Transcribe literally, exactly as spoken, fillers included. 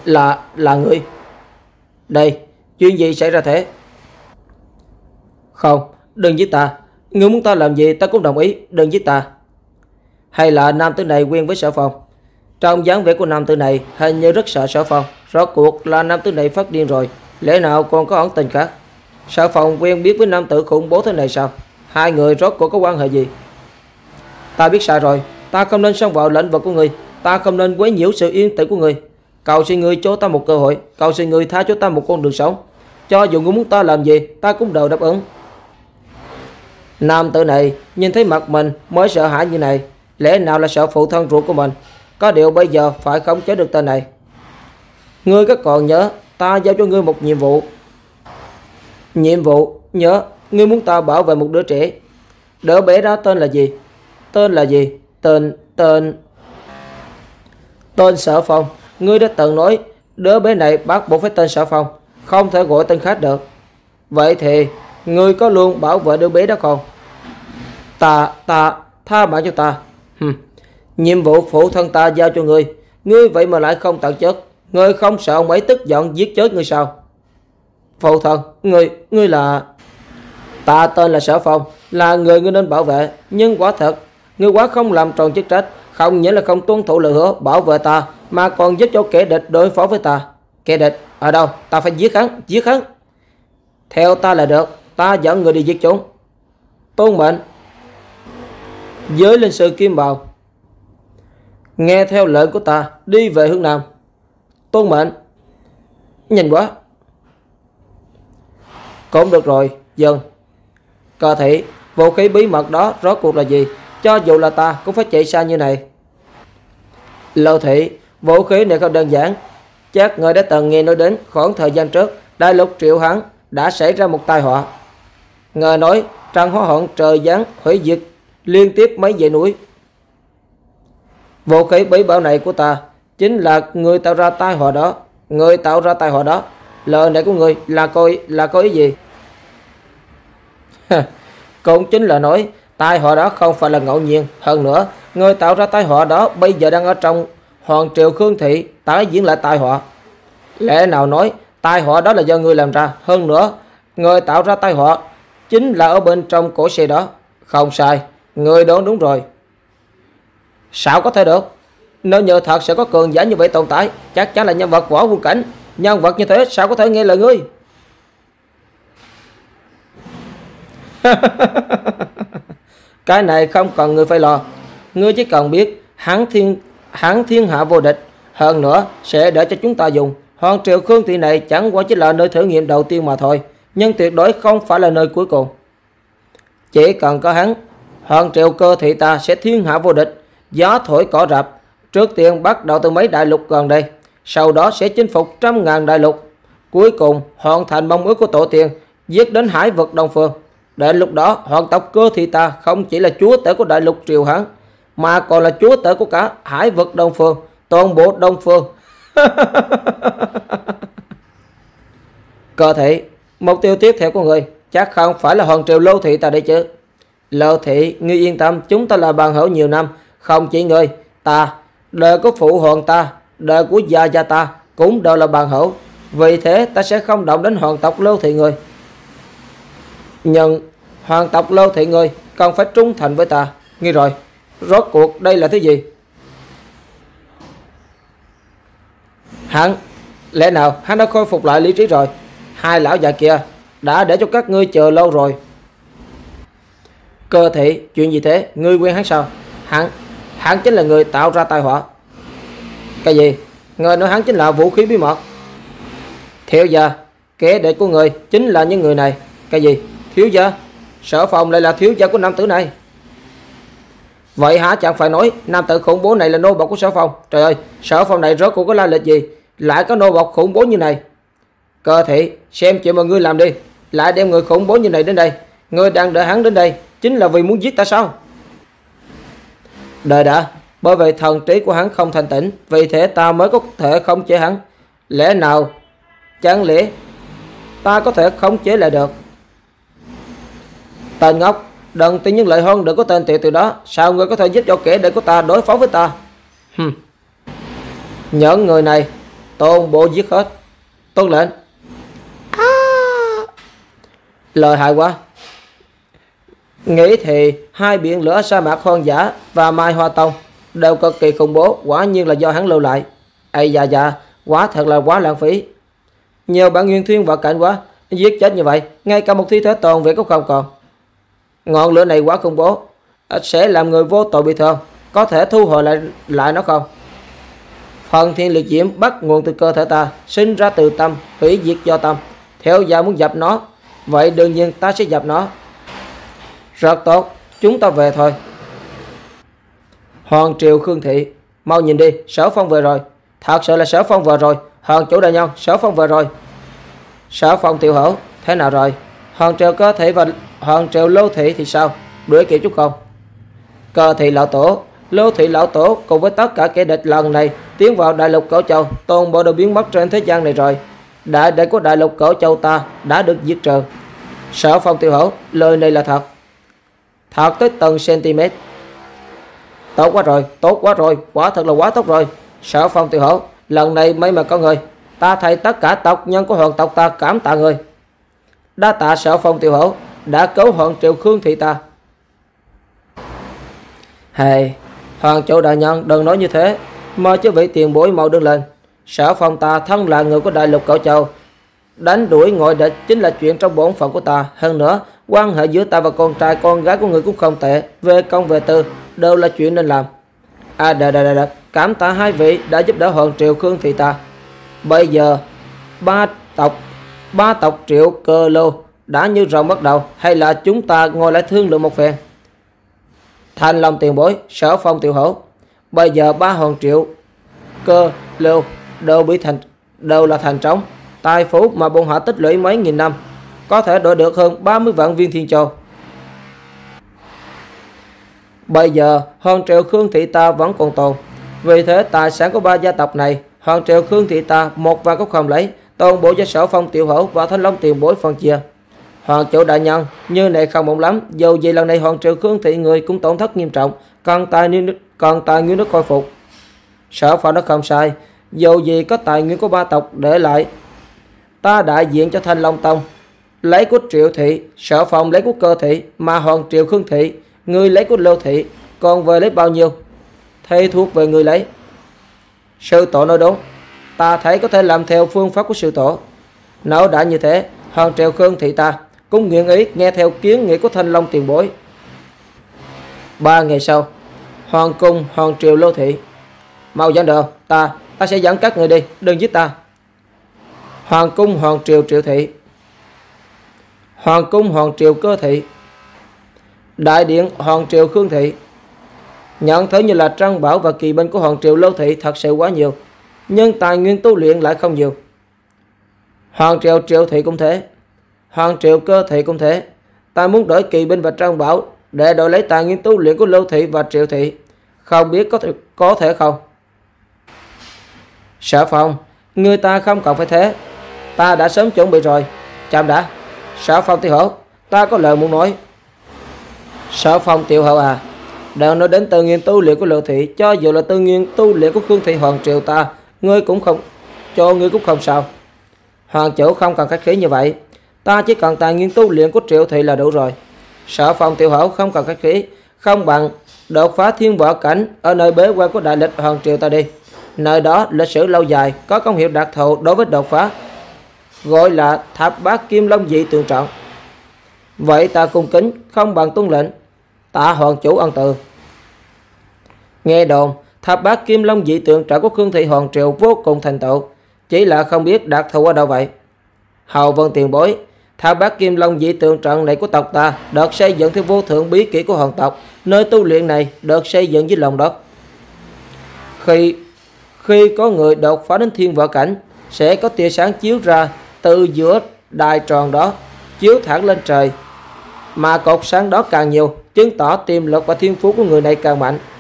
Là, là ngươi. Đây, chuyện gì xảy ra thế? Không, đừng giết ta. Ngươi muốn ta làm gì ta cũng đồng ý, đừng giết ta. Hay là nam tử này quen với Sở Phong? Trong dáng vẻ của nam tử này hình như rất sợ Sở Phong. Rốt cuộc là nam tử này phát điên rồi, lẽ nào còn có ẩn tình khác? Sở Phong quen biết với nam tử khủng bố thế này sao? Hai người rốt cuộc có quan hệ gì? Ta biết sai rồi, ta không nên xông vào lĩnh vực của ngươi, ta không nên quấy nhiễu sự yên tĩnh của ngươi. Cầu xin ngươi cho ta một cơ hội, cầu xin ngươi tha cho ta một con đường sống. Cho dù ngươi muốn ta làm gì, ta cũng đều đáp ứng. Nam tử này nhìn thấy mặt mình mới sợ hãi như này, lẽ nào là sợ phụ thân ruột của mình? Có điều bây giờ phải khống chế được tên này. Ngươi có còn nhớ ta giao cho ngươi một nhiệm vụ? Nhiệm vụ? Nhớ. Ngươi muốn ta bảo vệ một đứa trẻ. Đứa bé đó tên là gì? Tên là gì? Tên... tên... Tên Sở Phong. Ngươi đã từng nói đứa bé này bắt buộc phải tên Sở Phong, không thể gọi tên khác được. Vậy thì ngươi có luôn bảo vệ đứa bé đó không? Ta... ta... tha mạng cho ta. Hừm. Nhiệm vụ phụ thân ta giao cho ngươi, ngươi vậy mà lại không tận chức. Ngươi không sợ ông ấy tức giận giết chết ngươi sao? Phụ thân, ngươi... ngươi là... Ta tên là Sở Phong, là người ngươi nên bảo vệ. Nhưng quả thật, ngươi quá không làm tròn chức trách, không những là không tuân thủ lời hứa bảo vệ ta, mà còn giúp cho kẻ địch đối phó với ta. Kẻ địch ở đâu? Ta phải giết hắn, giết hắn. Theo ta là được, ta dẫn người đi giết chúng. Tuân mệnh. Giới linh sư Kim Bào, nghe theo lệnh của ta, đi về hướng nam. Tuân mệnh. Nhanh quá. Cũng được rồi, dừng. Cơ thị, vũ khí bí mật đó rốt cuộc là gì? Cho dù là ta cũng phải chạy xa như này. Lâu thị, vũ khí này không đơn giản. Chắc người đã từng nghe nói đến khoảng thời gian trước, đại lục Triệu Hán đã xảy ra một tai họa. Ngờ nói trăng hỏa hoạn trời giáng hủy diệt liên tiếp mấy dãy núi. Vũ khí bí bảo này của ta chính là người tạo ra tai họa đó. Người tạo ra tai họa đó. Lời này của người là coi là có ý gì? Cũng chính là nói tai họa đó không phải là ngẫu nhiên. Hơn nữa, người tạo ra tai họa đó bây giờ đang ở trong Hoàng Triều Khương Thị tái diễn lại tai họa. Lẽ nào nói tai họa đó là do người làm ra? Hơn nữa, người tạo ra tai họa chính là ở bên trong cổ xe đó. Không sai, người đoán đúng rồi. Sao có thể được? Nếu như thật sẽ có cường giả như vậy tồn tại, chắc chắn là nhân vật võ quân cảnh. Nhân vật như thế sao có thể nghe lời ngươi? Cái này không cần ngươi phải lo. Ngươi chỉ cần biết hắn thiên hắn thiên hạ vô địch, hơn nữa sẽ để cho chúng ta dùng. Hoàng Triều Khương Thị này chẳng qua chỉ là nơi thử nghiệm đầu tiên mà thôi, nhưng tuyệt đối không phải là nơi cuối cùng. Chỉ cần có hắn, Hoàng Triều Cơ Thị ta sẽ thiên hạ vô địch. Gió thổi cỏ rạp. Trước tiên bắt đầu từ mấy đại lục gần đây, sau đó sẽ chinh phục trăm ngàn đại lục, cuối cùng hoàn thành mong ước của tổ tiên, giết đến hải vực Đông Phương. Đến lúc đó hoàng tộc Cơ Thị ta không chỉ là chúa tể của đại lục Triều Hán, mà còn là chúa tể của cả hải vực Đông Phương, toàn bộ Đông Phương. Cơ Thị, mục tiêu tiếp theo của người chắc không phải là Hoàng Triều Lô Thị ta đấy chứ? Lô Thị, ngươi yên tâm, chúng ta là bạn hữu nhiều năm. Không chỉ ngươi, ta, đời của phụ hoàng ta, đời của gia gia ta cũng đều là bạn hữu. Vì thế ta sẽ không động đến hoàng tộc Lô Thị ngươi. Nhưng hoàng tộc Lô Thị ngươi cần phải trung thành với ta. Nghe rồi, rốt cuộc đây là thứ gì? Hắn, lẽ nào hắn đã khôi phục lại lý trí rồi? Hai lão già kia đã để cho các ngươi chờ lâu rồi. Cơ Thị, chuyện gì thế? Ngươi quen hắn sao? Hắn, hắn chính là người tạo ra tai họa. Cái gì? Người nói hắn chính là vũ khí bí mật. Thiếu gia, kẻ địch của người chính là những người này. Cái gì? Thiếu gia? Sở Phong lại là thiếu gia của nam tử này. Vậy hả? Chẳng phải nói nam tử khủng bố này là nô bộc của Sở Phong? Trời ơi, Sở Phong này rốt cuộc có lai lịch gì, lại có nô bộc khủng bố như này? Cơ Thị, xem chuyện mà ngươi làm đi. Lại đem người khủng bố như này đến đây. Ngươi đang đợi hắn đến đây chính là vì muốn giết ta sao? Đời đã, bởi vì thần trí của hắn không thanh tĩnh, vì thế ta mới có thể khống chế hắn. Lẽ nào, chẳng lẽ ta có thể khống chế lại được? Tên ngốc, đừng tin những lời hơn đừng có tên tiệu từ đó. Sao ngươi có thể giúp cho kẻ địch của ta đối phó với ta? Hừm. Những người này Toàn bộ giết hết. Tuân lệnh. À. Lời hại quá. Nghĩ thì hai biển lửa sa mạc hoang dã và Mai Hoa Tông đều cực kỳ khủng bố, quả nhiên là do hắn lưu lại. Ây da da, quá thật là quá lãng phí. Nhiều bạn nguyên thuyên vào cảnh quá, giết chết như vậy, ngay cả một thi thể toàn vẹn cũng không còn. Ngọn lửa này quá khủng bố, sẽ làm người vô tội bị thương, có thể thu hồi lại lại nó không? Phần thiên liệt diễm bắt nguồn từ cơ thể ta, sinh ra từ tâm, hủy diệt do tâm. Theo gia muốn dập nó, vậy đương nhiên ta sẽ dập nó. Rất tốt, chúng ta về thôi. Hoàng triều Khương Thị, mau nhìn đi, Sở Phong về rồi. Thật sự là Sở Phong về rồi. Hoàng chủ đại nhân, Sở Phong về rồi. Sở Phong tiểu hữu, thế nào rồi? Hoàng triều Cơ Thị và Hoàng triều Lô Thị thì sao? Đuổi kịp chút không? Cơ Thị lão tổ, Lô Thị lão tổ cùng với tất cả kẻ địch lần này tiến vào đại lục Cửu Châu, toàn bộ đều biến mất trên thế gian này rồi. Đại đệ của đại lục Cửu Châu ta đã được diệt trừ. Sở Phong tiểu hữu, lời này là thật. Thật tới từng cm. Tốt quá rồi, tốt quá rồi, quả thật là quá tốt rồi. Sở Phong tiểu hữu, lần này may mà có người, ta thay tất cả tộc nhân của hoàng tộc ta cảm tạ người. Đa tạ Sở Phong tiểu hữu đã cứu Hoàng triều Khương Thị ta. Hey, Hoàng chủ đại nhân đừng nói như thế, mời chứ vị tiền bối mau đứng lên. Sở Phong ta thân là người của đại lục Cửu Châu, đánh đuổi ngoại địch chính là chuyện trong bổn phận của ta. Hơn nữa, quan hệ giữa ta và con trai con gái của người cũng không tệ, về công về tư đều là chuyện nên làm. À đợi đợi đợi, cảm tạ hai vị đã giúp đỡ Hoàng triều Khương Thị ta. Bây giờ ba tộc ba tộc Triệu Cơ Lô đã như rồng bắt đầu, hay là chúng ta ngồi lại thương lượng một phen? Thanh Long tiền bối, Sở Phong tiểu hữu, bây giờ ba hoàng triệu Cơ Lô đều bị thành đều là thành trống, tài phú mà bọn họ tích lũy mấy nghìn năm có thể đổi được hơn ba mươi vạn viên thiên châu. Bây giờ Hoàng triều Khương Thị ta vẫn còn tồn, vì thế tài sản của ba gia tộc này Hoàng triều Khương Thị ta một vạn cũng không lấy, toàn bộ cho Sở Phong tiểu hữu và Thanh Long tiền bối phân chia. Hoàng chủ đại nhân, như này không ổn lắm, dù gì lần này Hoàng triều Khương Thị người cũng tổn thất nghiêm trọng, cần tài nguyên cần tài nguyên nước khôi phục. Sở Phong nó không sai, dù gì có tài nguyên của ba tộc để lại, ta đại diện cho Thanh Long Tông lấy của Triệu Thị, Sở Phong lấy của Cơ Thị, mà Hoàng triều Khương Thị người lấy của Lô Thị, còn về lấy bao nhiêu thì thuộc về người lấy. Sư tổ nói đúng, ta thấy có thể làm theo phương pháp của sư tổ. Nếu đã như thế, Hoàng triều Khương Thị ta cũng nguyện ý nghe theo kiến nghị của Thanh Long tiền bối. Ba ngày sau, Hoàng cung Hoàng triều Lô Thị, mau dẫn đường, ta ta sẽ dẫn các người đi, đừng giết ta. Hoàng cung Hoàng triều Triệu Thị, Hoàng cung Hoàng triều Cơ Thị, đại điện Hoàng triều Khương Thị. Nhận thấy như là trăng bảo và kỳ binh của Hoàng triều Lô Thị thật sự quá nhiều, nhưng tài nguyên tu luyện lại không nhiều. Hoàng triều Triệu Thị cũng thế, Hoàng triều Cơ Thị cũng thế. Ta muốn đổi kỳ binh và trăng bảo để đổi lấy tài nguyên tu luyện của Lô Thị và Triệu Thị, không biết có thể, có thể không? Sở Phong, người ta không cần phải thế, ta đã sớm chuẩn bị rồi. Chạm đã. Sở Phong tiểu hữu, ta có lời muốn nói. Sở Phong tiểu hữu à, đang nói đến tư nguyên tu luyện của Lô Thị, cho dù là tư nguyên tu luyện của Khương Thị Hoàng triều ta, ngươi cũng không cho ngươi cũng không sao. Hoàng chủ không cần khách khí như vậy, ta chỉ cần tài nguyên tu luyện của Triệu Thị là đủ rồi. Sở Phong tiểu hữu không cần khách khí, không bằng đột phá thiên võ cảnh ở nơi bế quan của đại lịch Hoàng triều ta đi. Nơi đó lịch sử lâu dài, có công hiệu đặc thù đối với đột phá, gọi là Tháp Bát Kim Long Dị Tượng Trận. Vậy ta cung kính không bằng tuân lệnh, tạ Hoàng chủ ân từ. Nghe đồn Tháp Bát Kim Long Dị Tượng Trận của Khương Thị Hoàng triều vô cùng thành tựu, chỉ là không biết đặc thù ở đâu vậy. Hầu Vân tiền bối, Tháp Bát Kim Long Dị Tượng Trận này của tộc ta được xây dựng theo vô thượng bí kỹ của hoàng tộc, nơi tu luyện này được xây dựng dưới lòng đất. Khi khi có người đột phá đến thiên võ cảnh, sẽ có tia sáng chiếu ra từ giữa đài tròn đó, chiếu thẳng lên trời, mà cột sáng đó càng nhiều, chứng tỏ tiềm lực và thiên phú của người này càng mạnh.